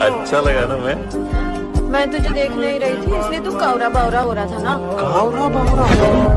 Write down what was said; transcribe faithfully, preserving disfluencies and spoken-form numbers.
अच्छा लगा ना मैं मैं तुझे देख नहीं रही थी इसलिए तू कावरा बावरा हो रहा था ना। कावरा बावरा